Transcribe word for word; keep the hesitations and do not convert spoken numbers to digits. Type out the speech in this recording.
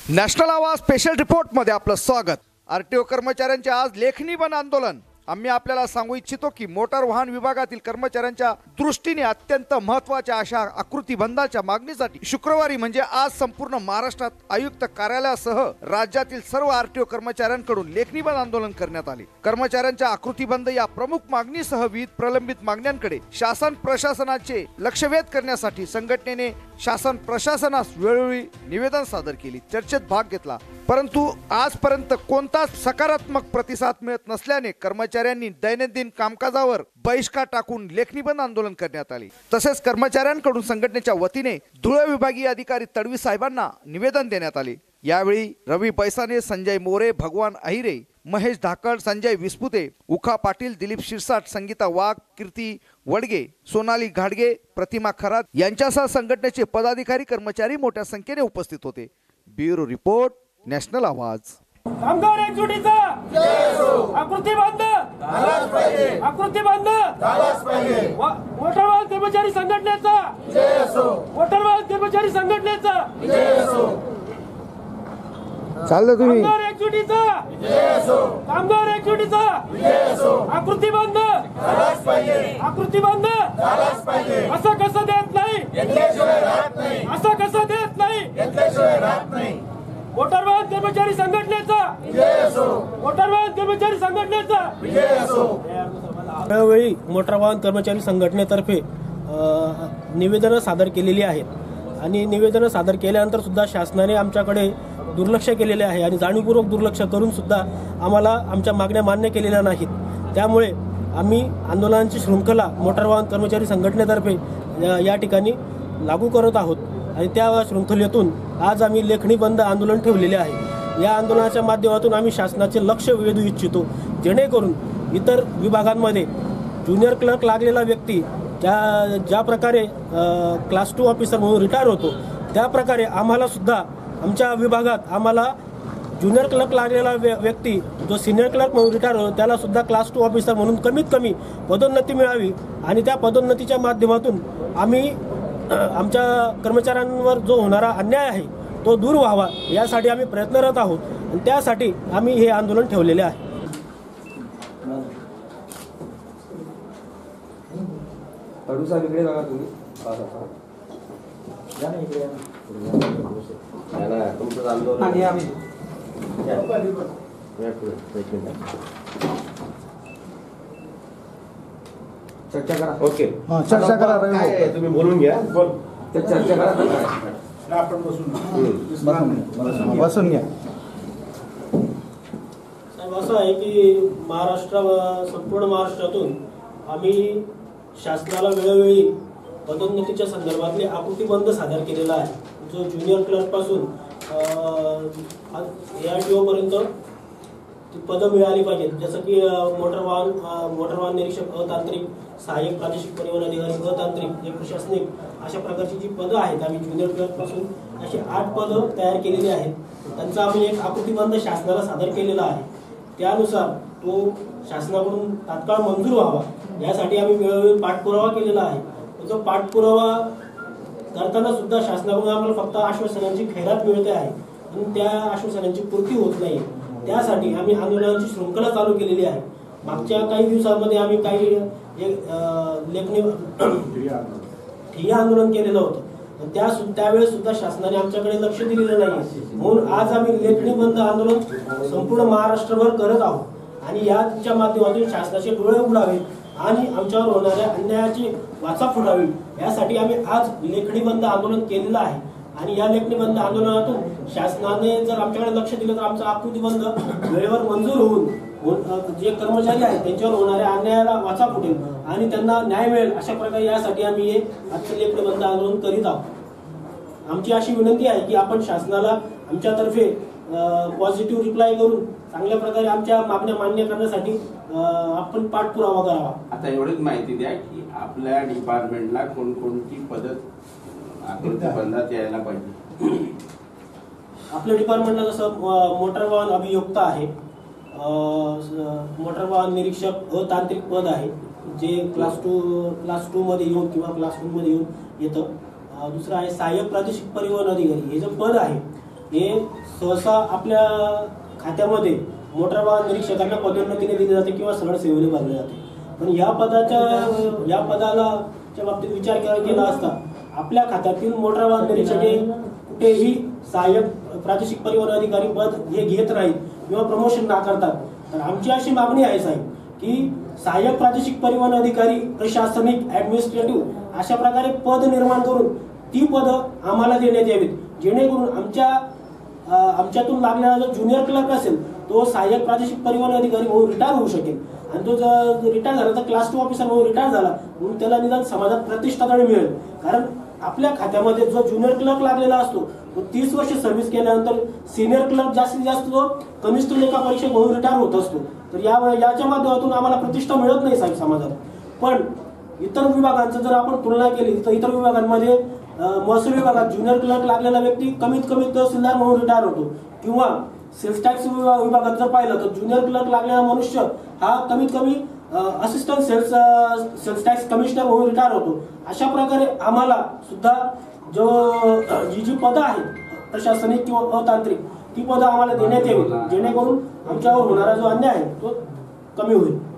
National आवाज special report मध्ये आपलं स्वागत। आरटीओ कर्मचाऱ्यांचे आज लेखणी बंद आंदोलन। आम्ही आपल्याला सांगू इच्छितो की मोटार वाहन विभागातील कर्मचाऱ्यांच्या दृष्टीने अत्यंत महत्त्वाच्या अशा आकृती बंदाच्या मागणीसाठी शुक्रवारी म्हणजे आज संपूर्ण महाराष्ट्रात आयुक्त कार्यालयासह राज्यातील सर्व आरटीओ कर्मचाऱ्यांकडून लेखणी बंद आंदोलन करण्यात आले। कर्मचाऱ्यांच्या आकृती बंद या प्रमुख मागणीसह विविध प्रलंबित मागण्यांकडे शासन प्रशासनाचे लक्ष वेध करण्यासाठी संघटनेने शासन प्रशासनास वेळोवेळी निवेदन सादर केले, चर्चेत भाग घेतला, परंतु आजपर्यंत कोणताच सकारात्मक प्रतिसाद मिळत नसल्याने कर्मचाऱ्यांनी दैनंदिन कामकाजावर बहिष्कार टाकून लेखणी बंद आंदोलन करण्यात आले। तसेच कर्मचाऱ्यांकडून संघटनेच्या वतीने धुळे विभागीय अधिकारी तडवी साहेबांना निवेदन देण्यात आले। यावेळी रवी पैसाने, संजय मोरे, भगवान अहिरे, महेश धाकड, संजय विस्पुते, उखा पाटील, दिलीप शिरसाट, संगीता वाघ, कीर्ती वडगे, सोनाली घाडगे, प्रतिमा खरात यांच्यासह संघटनेचे पदाधिकारी कर्मचारी मोठ्या संख्येने उपस्थित होते। ब्युरो रिपोर्ट, नॅशनल आवाज। कामगार एकजुटीचा जय असो। आकृती बंद झालाच पाहिजे, आकृती बंद झालाच पाहिजे। मोटार वाहन कर्मचारी संघटनेचा जय असो, मोटार वाहन कर्मचारी संघटनेचा जय असो। चाललं तुम्ही कामगार एकजुटीचा जय असो, कामगार एकजुटीचा जय असो। आकृती बंद झालाच पाहिजे, आकृती बंद झालाच पाहिजे। असं कसं देत नाही, घेतल्याशिवाय राहत नाही, असं कसं देत नाही, घेतल्याशिवाय राहत नाही। मोटार वाहन कर्मचारी संघटनेचा जय असो, मोटार वाहन कर्मचारी संघटनेचा जय असो। यावेळी मोटार वाहन कर्मचारी संघटनेतर्फे निवेदनं सादर केलेली आहेत आणि निवेदनं सादर केल्यानंतर सुद्धा शासनाने आमच्याकडे दुर्लक्ष केलेले आहे आणि जाणीवपूर्वक दुर्लक्ष करून सुद्धा आम्हाला आमच्या मागण्या मान्य केलेल्या नाहीत। त्यामुळे आम्ही आंदोलनाची शृंखला मोटार वाहन कर्मचारी संघटनेतर्फे या ठिकाणी लागू करत आहोत आणि त्या शृंखलेतून आज आम्ही लेखणी बंद आंदोलन ठेवलेले आहे। या आंदोलनाच्या माध्यमातून आम्ही शासनाचे लक्ष वेधू इच्छितो, जेणेकरून इतर विभागांमध्ये ज्युनियर क्लर्क लागलेला व्यक्ती ज्या ज्या प्रकारे क्लास टू ऑफिसर म्हणून रिटायर होतो, त्या प्रकारे आम्हाला सुद्धा आमच्या विभागात आम्हाला ज्युनियर क्लर्क लागलेला व्यक्ती जो सिनियर क्लर्क म्हणून रिटायर होतो त्याला सुद्धा क्लास टू ऑफिसर म्हणून कमीत कमी पदोन्नती मिळावी आणि त्या पदोन्नतीच्या माध्यमातून आम्ही आमच्या कर्मचाऱ्यांवर जो होणारा अन्याय आहे तो दूर व्हावा यासाठी आम्ही प्रयत्नरत आहोत आणि त्यासाठी आम्ही हे आंदोलन ठेवलेले आहे। इकडे बघा तुम्ही, तुमचं आंदोलन चर्चा करा। ओके, चर्चा करा, काय तुम्ही बोलून घ्या, चर्चा करा, आपण बसून बसून घ्या। साहेब, असं आहे की महाराष्ट्र संपूर्ण महाराष्ट्रातून आम्ही शासनाला वेळोवेळी पदोन्नतीच्या संदर्भातले आकृती बंद सादर केलेला आहे, जो ज्युनियर क्लर्क पासून एआरटीओ पर्यंत ती पदं मिळाली पाहिजेत। जसं की मोटर वाहन मोटर वाहन निरीक्षक, अतांत्रिक, सहाय्यक प्रादेशिक परिवहन अधिकारी, अतांत्रिक, जे प्रशासनिक अशा प्रकारची जी पदं आहेत आम्ही ज्युनियर क्लर्क पासून अशी आठ पदं तयार केलेली आहेत। त्यांचा आम्ही एक आकृतीबंध शासनाला सादर केलेला आहे। त्यानुसार तो शासनाकडून तात्काळ मंजूर व्हावा यासाठी आम्ही वेळोवेळी पाठपुरावा केलेला आहे। तो पाठपुरावा करताना सुद्धा शासनाकडून आम्हाला फक्त आश्वासनांची खैरात मिळते आहे आणि त्या आश्वासनांची पूर्ती होत नाही। त्यासाठी आम्ही आंदोलनाची शृंखला चालू केलेली आहे। मागच्या काही दिवसांमध्ये आम्ही काही लेखणी ठिय्या आंदोलन केलेलं होतं, त्या त्यावेळेस सुद्धा शासनाने आमच्याकडे लक्ष दिलेलं नाही, म्हणून आज आम्ही लेखणी बंद आंदोलन संपूर्ण महाराष्ट्रभर करत आहोत आणि याच्या माध्यमातून शासनाचे डोळे उघडावेत आणि आमच्यावर होणाऱ्या अन्यायाची वाचा फुटावी यासाठी आम्ही आज लेखणी बंद आंदोलन केलेलं आहे। आणि या लेखणी बंद आंदोलनातून शासनाने जर आमच्याकडे लक्ष दिलं तर आमचा आकृती बंद वेळेवर मंजूर होऊन जे कर्मचारी आहेत त्यांच्यावर होणाऱ्या अन्यायाला वाचा फुटेल आणि त्यांना न्याय मिळेल अशा प्रकारे यासाठी आम्ही हे आजचे लेखणी बंद आंदोलन करीत आहोत। आमची अशी विनंती आहे की आपण शासनाला आमच्यातर्फे पॉझिटिव्ह रिप्लाय करून चांगल्या प्रकारे आमच्या मागण्या मान्य करण्यासाठी आपण पाठपुरावा करावा। आता एवढीच माहिती द्या की आपल्या डिपार्टमेंटला कोणकोणती पद्धत आकृती बंदात यायला पाहिजे। आपल्या डिपार्टमेंटला जसं मोटार वाहन अभियोक्ता आहे, मोटार वाहन निरीक्षक अतांत्रिक पद आहे जे क्लास टू क्लास टू मध्ये येऊन किंवा क्लास टू मध्ये येऊन येतं। दुसरं आहे सहाय्यक प्रादेशिक परिवहन अधिकारी, हे जे पद आहे हे सहसा आपल्या खात्यामध्ये मोटार वाहन निरीक्षकांना पदोन्नतीने दिली जाते किंवा सरळ सेवेने भरले जाते. पण या पदाच्या या पदाला च्या बाबतीत विचार केला गेला असता आपल्या खात्यातील मोटार वाहन निरीक्षक हे कुठेही सहाय्यक प्रादेशिक परिवहन अधिकारी पद हे घेत नाहीत किंवा प्रमोशन नाकारतात. तर आमची अशी मागणी आहे साहेब की सहाय्यक प्रादेशिक परिवहन अधिकारी प्रशासनिक ऍडमिनिस्ट्रेटिव्ह अशा प्रकारे पद निर्माण करून ती पदं आम्हाला देण्यात यावीत, जेणेकरून आमच्या आमच्यातून लागलेला जो ज्युनियर क्लर्क असेल तो सहाय्यक प्रादेशिक परिवहन अधिकारी म्हणून रिटायर होऊ शकेल आणि तो जर रिटायर झाला तर क्लास टू ऑफिसर म्हणून रिटायर झाला म्हणून त्याला निदान समाजात प्रतिष्ठा तरी मिळेल. कारण आपल्या खात्यामध्ये जो ज्युनियर क्लर्क लागलेला असतो तो तीस वर्ष सर्व्हिस केल्यानंतर सिनियर क्लर्क जास्तीत जास्त जो कनिष्ठ लेखा परीक्षक म्हणून रिटायर होत असतो. तर या याच्या माध्यमातून आम्हाला प्रतिष्ठा मिळत नाही साहेब समाजात. पण इतर विभागांचं जर आपण तुलना केली तर इतर विभागांमध्ये महसूल विभागात ज्युनियर क्लर्क लागलेला व्यक्ती कमीत कमी तहसीलदार म्हणून रिटायर होतो किंवा सेल्स टॅक्स विभागात जर पाहिलं तर ज्युनियर क्लर्क लागलेला मनुष्य हा कमीत कमी assistant sales sales tax commissioner म्हणून रिटायर होतो. अशा प्रकारे आम्हाला सुद्धा जो जी जी पदं आहेत प्रशासनिक किंवा अतांत्रिक ती पदं आम्हाला देण्यात यावी, जेणेकरून आमच्यावर होणारा जो अन्याय आहे तो कमी होईल.